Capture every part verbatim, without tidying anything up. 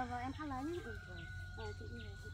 rồi em khá lớn nhé. Ừ. Rồi chị đi về chị.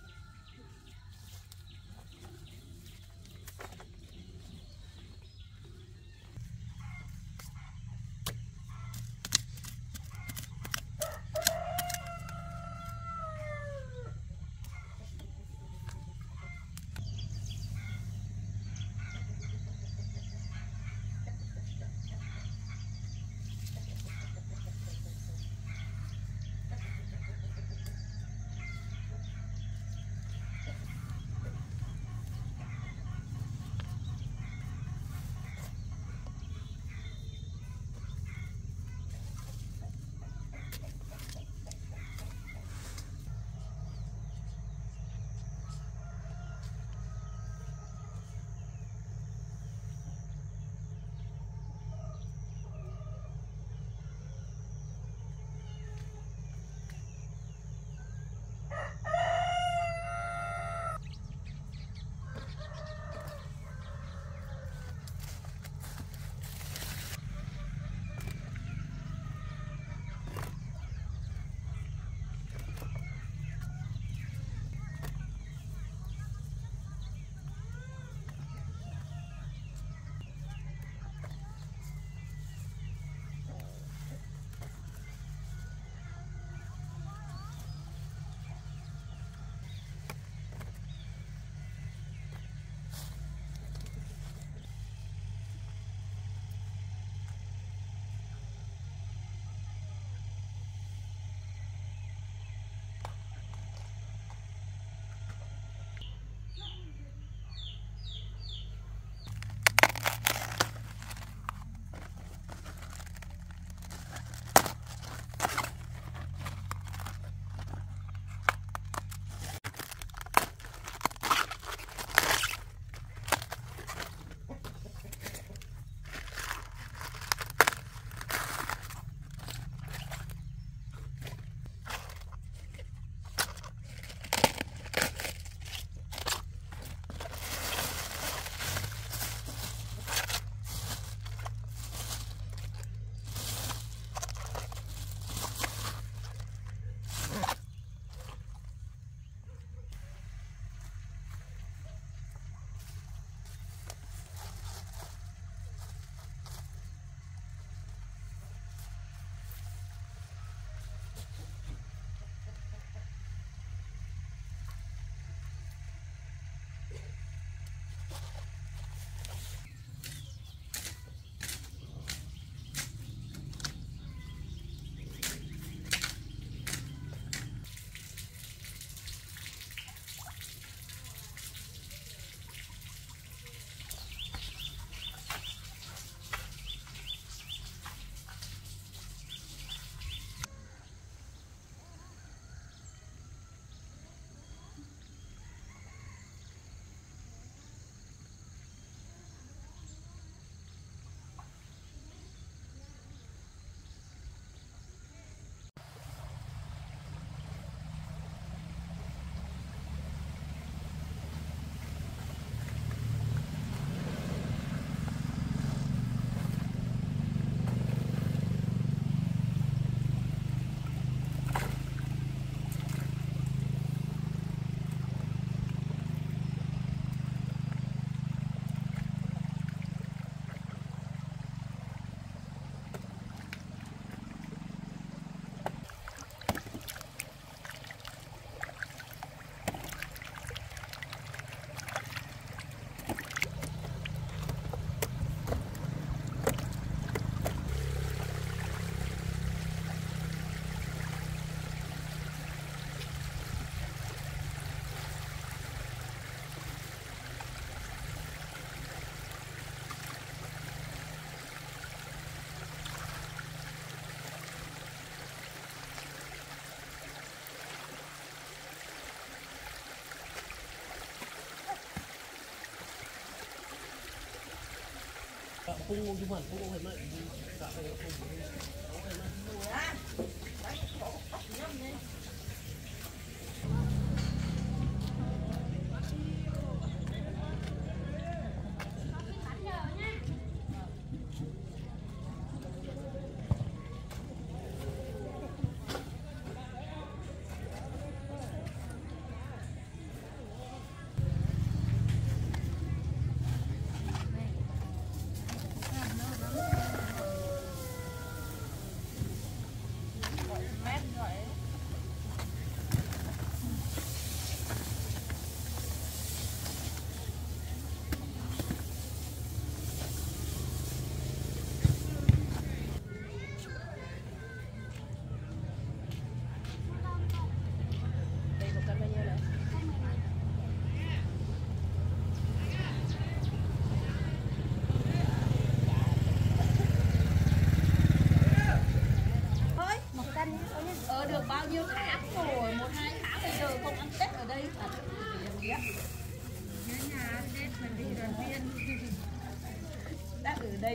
Pung cuma pung hemat. Tak payah pung.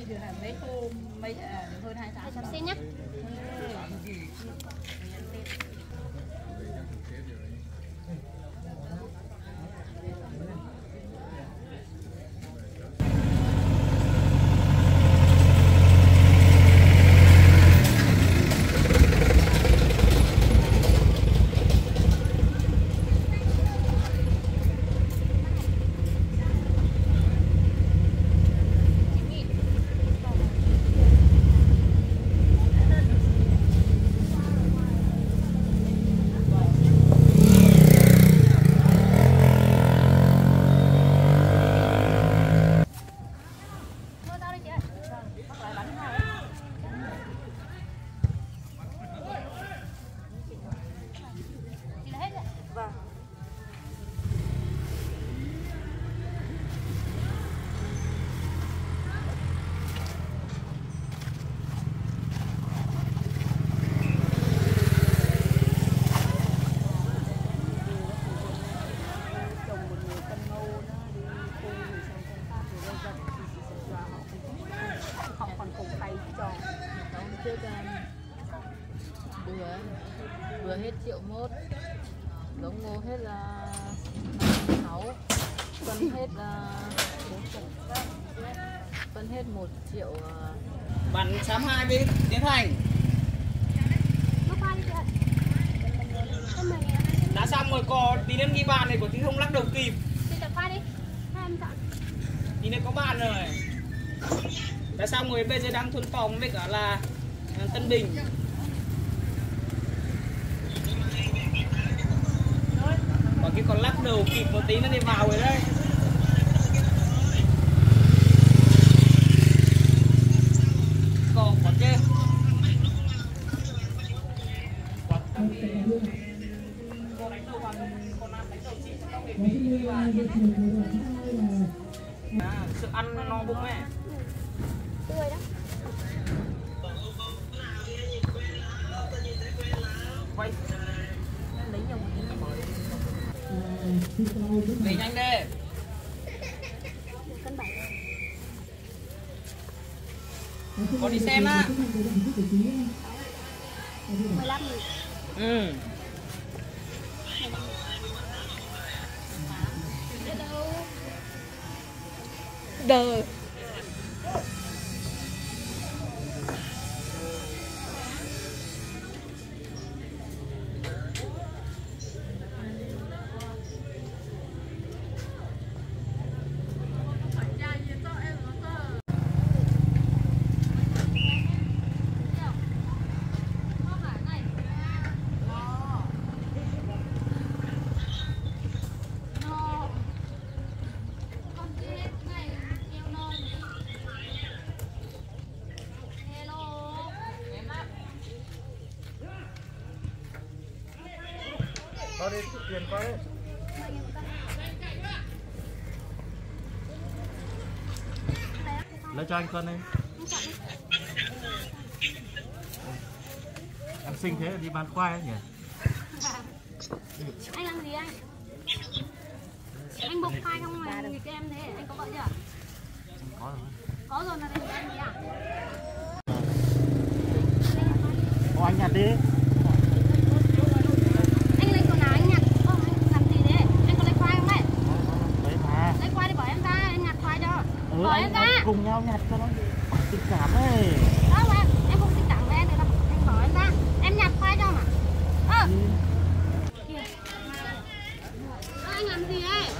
Giờ là mấy hôm mấy à, hơn hai tháng. hai trăm xin nhé. Trước bữa bữa hết triệu mốt, giống ngô hết là năm sáu, phân hết là phân hết một triệu. Bạn xám hai bên Tiến Thành đã xong rồi, có tí nữa ghi bàn này của tí không lắc đầu kịp. Tí nữa có bàn rồi. Đã xong rồi, bây giờ đang thuần phòng với cả là Tân Bình. Còn cái con lắc đầu kịp một tí nó đi vào rồi đây. Còn có chứ. Con đánh đầu bằng con nam đánh đầu chị trong để mình à, sự ăn no bụng mẹ. Tươi đó. Quay. Lấy nhau một Lấy nhanh đi. Cân bảy. Có đi xem á. mười lăm nghìn. Ừ. Đờ. Qua đi, tiền qua đấy. Lấy cho anh cân đi. Em xinh thế đi bán khoai ấy nhỉ? Anh làm gì anh? Anh bộc khai không mà nghịch em thế, anh có vợ chưa? Có rồi. Có rồi là đây anh gì à? Ô, anh nhặt đi. Anh lấy quần áo anh nhặt. Ô, anh làm gì thế? Anh có lấy khoai không đấy? Lấy mà. Lấy khoai thì bỏ em ra, anh nhặt khoai cho. Ừ, bỏ anh, em ra. anh cùng nhau nhặt cho nó tình cảm đấy. Đó mà, em không tình cảm với em thì đâu. Anh bỏ em ra. Em nhặt khoai cho mà. Ơ. Ừ. Kìa. Đó, anh làm gì đấy?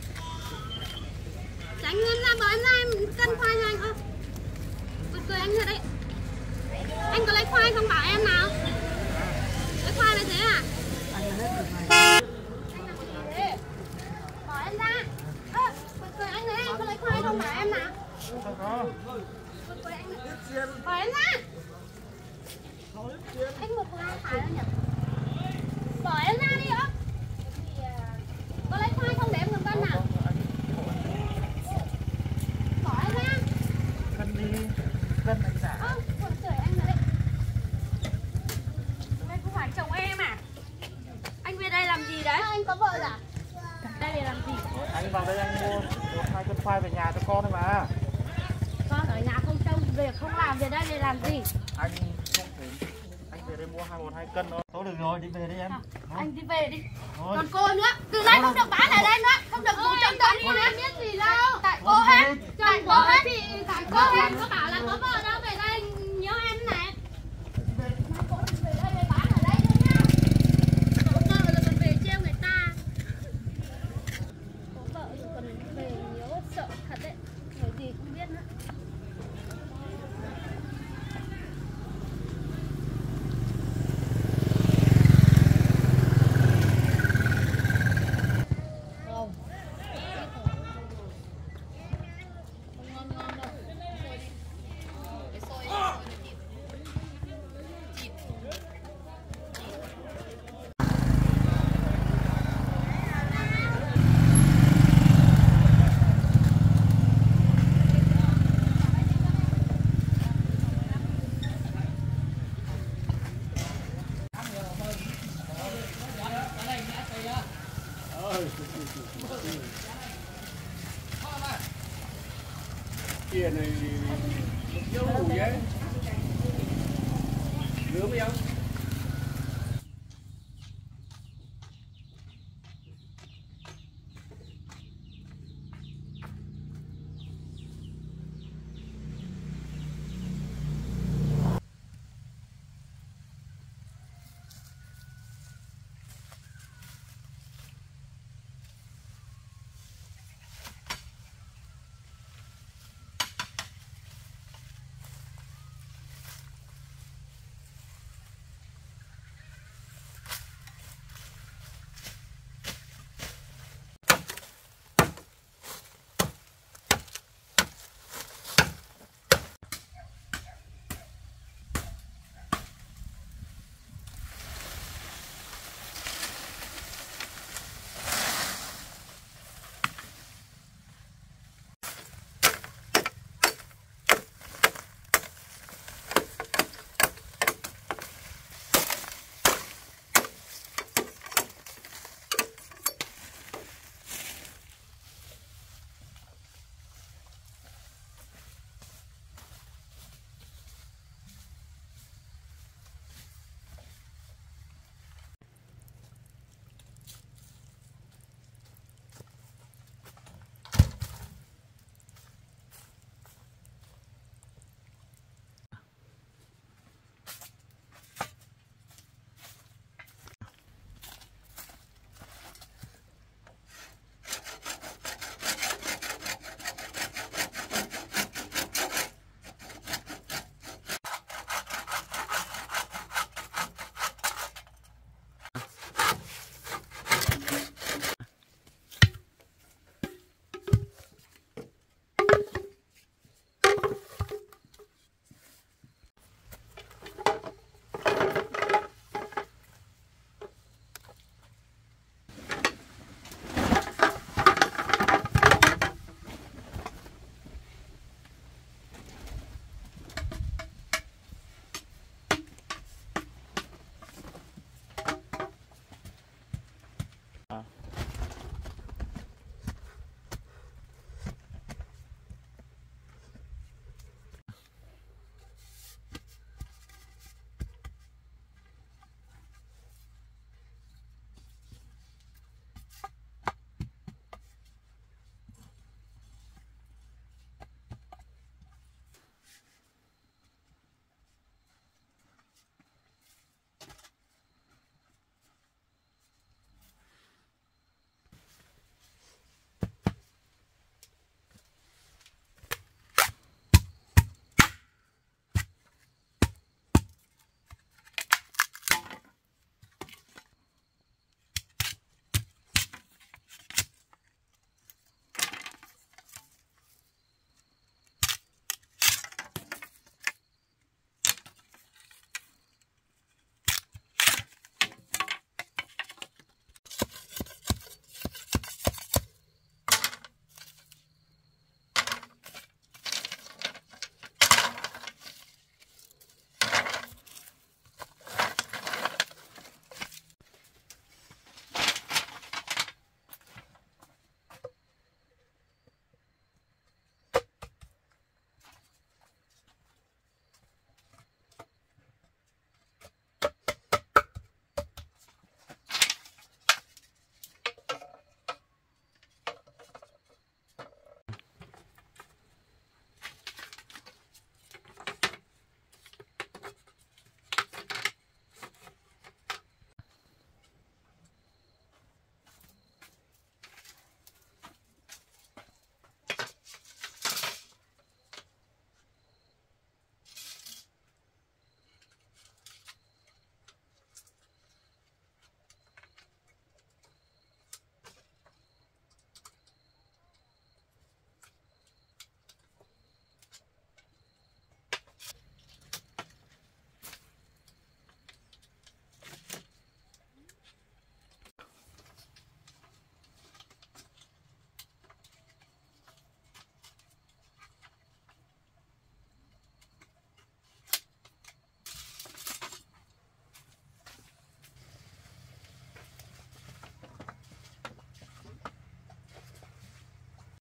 Tránh em ra, bỏ em ra, em cân khoai cho anh. Ơ. Bật cười anh thật đấy. Anh có lấy khoai không bảo em nào? Lấy khoai là thế à? Anh làm gì thế? Bỏ em ra. Ơ, bật cười anh đấy, anh có lấy khoai không bảo em nào? Không có. Bật cười anh đấy. Bỏ em ra. Anh một hai phải đâu nhỉ? Bỏ em ra đi ạ. Có lấy khoai không để em cầm cân nào? Bỏ em ra. Cân đi. Cân anh giả. Ơ, bật cười anh đấy. Đây không phải chồng em à? Anh về đây làm gì đấy? Anh có vợ à? Đây để làm gì? Anh vào đây anh mua một hai cân khoai về nhà cho con thôi mà. Con ở nhà không trông. về đây để làm gì? Anh không thể, anh về đây mua hai một hai cân thôi. Thôi được rồi, đi về đi em. À, anh đi về đi. Thôi. Còn cô nữa, từ nay không được bán ở đây nữa, không được dùng trong đó nữa. Em biết gì đâu. Tại cô hết, tại cô hết thì tại cô hết có bảo là có vợ đâu về đây nhớ em này. Cô về đây để bán ở đây thôi nhá. Có vợ rồi còn về trêu người ta. Có vợ rồi còn về nhớ sợ thật đấy. Người gì không biết nữa. Kia này dấu đủ vậy. Nướng không?